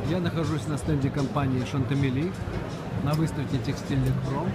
Я нахожусь на стенде компании Шантамели на выставке «Текстильных пром».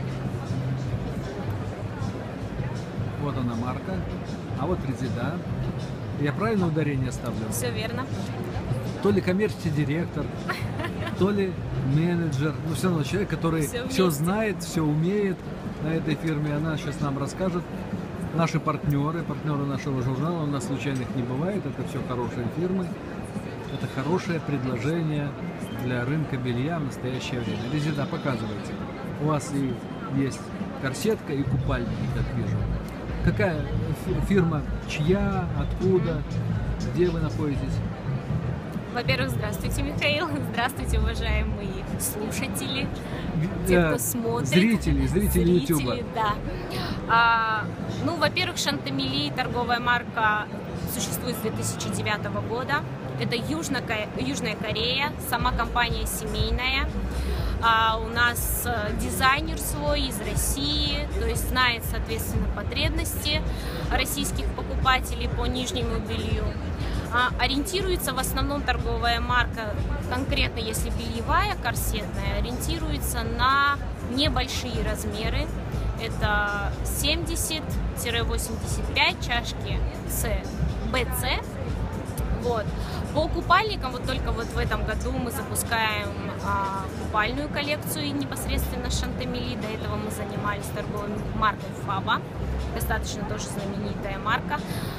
Вот она марка, а вот Резида. Я правильно ударение ставлю? Все верно. То ли коммерческий директор, то ли менеджер, но все равно человек, который все знает, все умеет на этой фирме. Она сейчас нам расскажет. Наши партнеры нашего журнала, у нас случайных не бывает, это все хорошие фирмы. Это хорошее предложение для рынка белья в настоящее время. Резида, показывайте. У вас и есть корсетка и купальники, как вижу. Какая фирма, чья, откуда, где вы находитесь? Во-первых, здравствуйте, Михаил. Здравствуйте, уважаемые слушатели, те, кто смотрит. Зрители YouTube. Да. Ну, во-первых, Шантамели, торговая марка, существует с 2009 года. Это Южная Корея, сама компания семейная. У нас дизайнер свой из России, то есть знает, соответственно, потребности российских покупателей по нижнему белью. Ориентируется в основном торговая марка, конкретно если бельевая, корсетная, ориентируется на небольшие размеры. Это 70-85 чашки BC. Вот. По купальникам, вот только вот в этом году мы запускаем купальную коллекцию непосредственно Шантамели. До этого мы занимались торговой маркой Фаба, достаточно тоже знаменитая марка.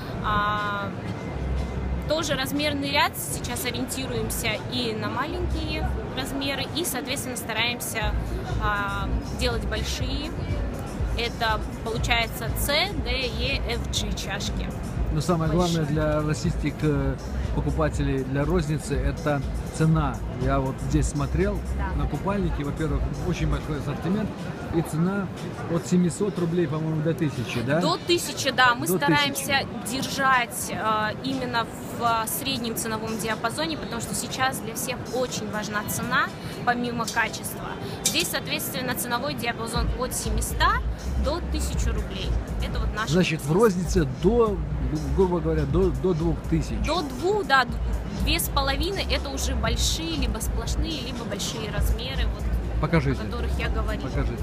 Тоже размерный ряд, сейчас ориентируемся и на маленькие размеры, и, соответственно, стараемся делать большие. Это получается C, D, E, F, G чашки. Но самое главное для российских покупателей, для розницы, это цена. Я вот здесь смотрел на купальники, во-первых, очень большой ассортимент, и цена от 700 рублей, по-моему, до 1000, да? До 1000, да. Мы стараемся держать именно в среднем ценовом диапазоне, потому что сейчас для всех очень важна цена, помимо качества. Здесь, соответственно, ценовой диапазон от 700 до 1000 рублей. Это вот наш. Значит, в рознице до, грубо говоря, до 2000. До 2, да, 2,5 это уже большие, либо сплошные, либо большие размеры, вот, покажите, о которых я говорила. Покажите.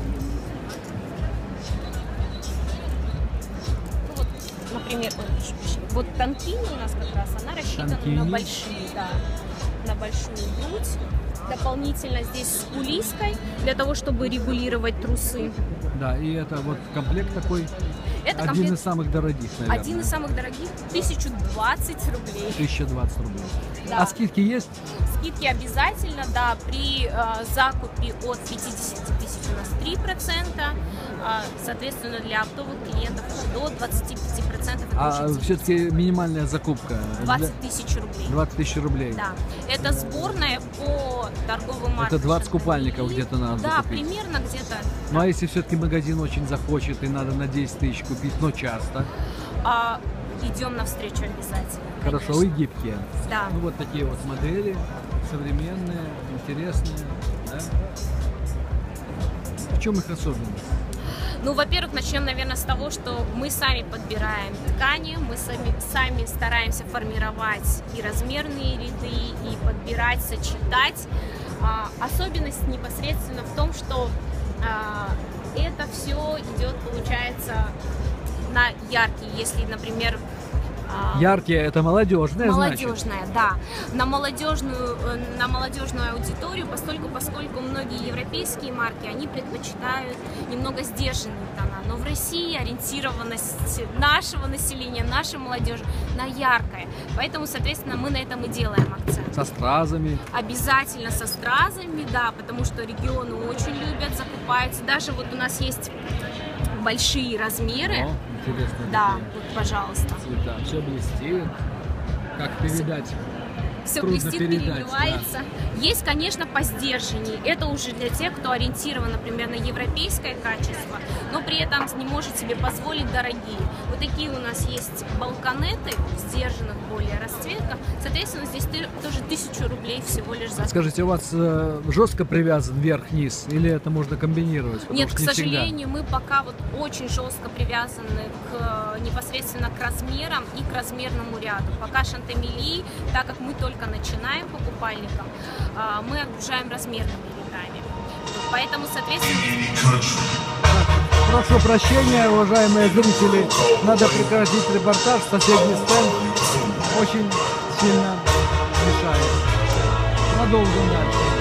Ну, вот, например, вот танкини у нас как раз, она рассчитана на большие, да, на большую грудь. Дополнительно здесь с кулиской, для того, чтобы регулировать трусы. Да, и это вот комплект такой, это один из самых дорогих, наверное. Один из самых дорогих, 1020 рублей. 1020 рублей. Да. А скидки есть? Скидки обязательно, да, при закупе от 50 тысяч у нас 3%, соответственно, для оптовых клиентов до 25%. А все-таки минимальная закупка? 20 тысяч рублей. 20 тысяч рублей. Да. Это сборная по торговым маркам. Это 20 купальников где-то надо да, купить. Примерно где-то. Ну а если все-таки магазин очень захочет и надо на 10 тысяч купить, но часто? Идем навстречу обязательно. Хорошо, конечно. Вы гибкие. Да. Ну вот такие вот модели, современные, интересные. Да? В чем их особенность? Ну, во-первых, начнем, наверное, с того, что мы сами подбираем ткани, мы сами стараемся формировать и размерные ряды, и подбирать, сочетать. Особенность непосредственно в том, что это все идет, получается, на яркие, если, например... Яркие — это молодежные, молодежная, да. На молодежную аудиторию, поскольку многие европейские марки, они предпочитают немного сдержанные тона. Но в России ориентированность нашего населения, нашей молодежи на яркое. Поэтому, соответственно, мы на этом и делаем акцент. Со стразами? Обязательно со стразами, да, потому что регионы очень любят, закупаются. Даже вот у нас есть большие размеры. Интересно. Да, вот, пожалуйста. Цвета. Все блестит. Как передать? Все блестит, переливается. Да. Есть, конечно, по сдержанней. Это уже для тех, кто ориентирован, например, на европейское качество, но при этом не может себе позволить дорогие. Вот такие у нас есть балконеты в сдержанных более расцветках. Соответственно, здесь тоже 1000 1000 рублей всего лишь за... Скажите, у вас жестко привязан верх-низ или это можно комбинировать? Нет, к сожалению, мы пока вот очень жестко привязаны непосредственно к размерам и к размерному ряду. Пока шантамели, так как мы только начинаем по купальникам, мы обгружаем размерными рядами. Поэтому, соответственно... Прошу прощения, уважаемые зрители, надо прекратить репортаж, соседний стенд очень сильно мешает. Продолжим дальше.